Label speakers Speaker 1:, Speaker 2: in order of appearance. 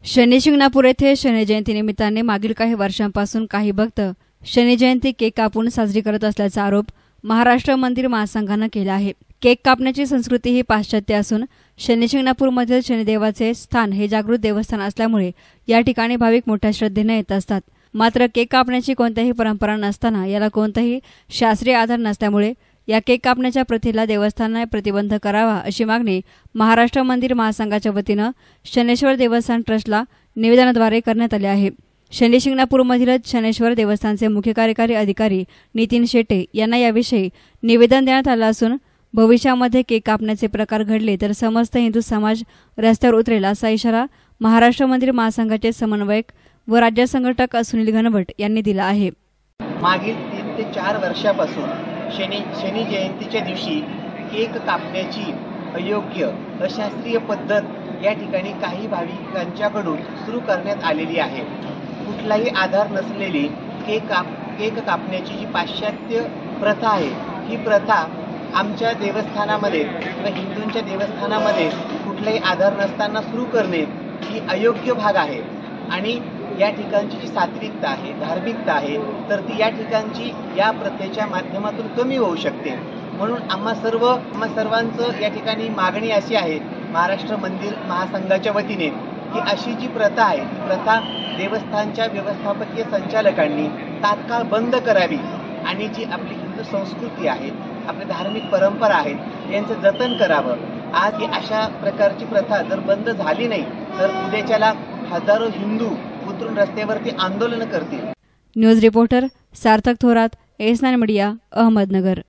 Speaker 1: शनी शिंगणापूर येथे शनी जयंतीनिमित्ताने मागील काही वर्षांपासून काही भक्त शनी जयंती केक कापून साजरी करत असल्याचा आरोप महाराष्ट्र मंदिर महासंघानं केला आहे। केक कापण्याची संस्कृती ही पाश्चात्य असून शनी शिंगणापूरमधील शनिदेवाचे स्थान हे जागृत देवस्थान असल्यामुळे या ठिकाणी भाविक मोठ्या श्रद्धेने येत असतात। मात्र केक कापण्याची कोणतीही परंपरा नसताना याला कोणताही शास्त्रीय आधार नसल्यामुळे या केक कापण्याच्या प्रथेला देवस्थानाने प्रतिबंध करावा अशी मागणी महाराष्ट्र मंदिर महासंघाच्या वतीनं शनेश्वर देवस्थान ट्रस्टला निवेदनाद्वारे करण्यात आले आहे। शनी शिंगणापूरमधील शनेश्वर देवस्थानचे मुख्य कार्यकारी अधिकारी नितीन शेटे यांना याविषयी निवेदन देण्यात आलं असून भविष्यामध्ये केक कापण्याचे प्रकार घडले तर समस्त हिंदू समाज रस्त्यावर उतरेल असा इशारा महाराष्ट्र मंदिर महासंघाचे समन्वयक व राज्य संघटक सुनील घनवट यांनी दिला आहे।
Speaker 2: मागील 3 ते 4 वर्षापासून शनी जयंतीच्या दिवशी केक कापण्याची अयोग्य अशास्त्रीय पद्धत या ठिकाणी काही भाविकांच्याकडून सुरू करण्यात आलेली आहे। कुठलाही आधार नसलेली केक कापण्याची जी पाश्चात्य प्रथा आहे, ही प्रथा आमच्या देवस्थानामध्ये किंवा हिंदूंच्या देवस्थानामध्ये कुठलाही आधार नसताना सुरू करणे ही अयोग्य भाग आहे आणि या ठिकाणची जी सात्विकता आहे, धार्मिकता आहे, तर ती या ठिकाणची या प्रथेच्या माध्यमातून कमी होऊ शकते। म्हणून आम्हा सर्वांचं या ठिकाणी मागणी अशी आहे महाराष्ट्र मंदिर महासंघाच्या वतीने की अशी जी प्रथा आहे ती प्रथा देवस्थानच्या व्यवस्थापकीय संचालकांनी तात्काळ बंद करावी आणि जी आपली हिंदू संस्कृती आहे, आपली धार्मिक परंपरा आहेत यांचं जतन करावं। आज ही अशा प्रकारची प्रथा जर बंद झाली नाही तर उद्याच्याला हजारो हिंदू उतरून रस्त्यावरती आंदोलन करतील।
Speaker 1: न्यूज रिपोर्टर सार्थक थोरात, एस9 मीडिया, अहमदनगर।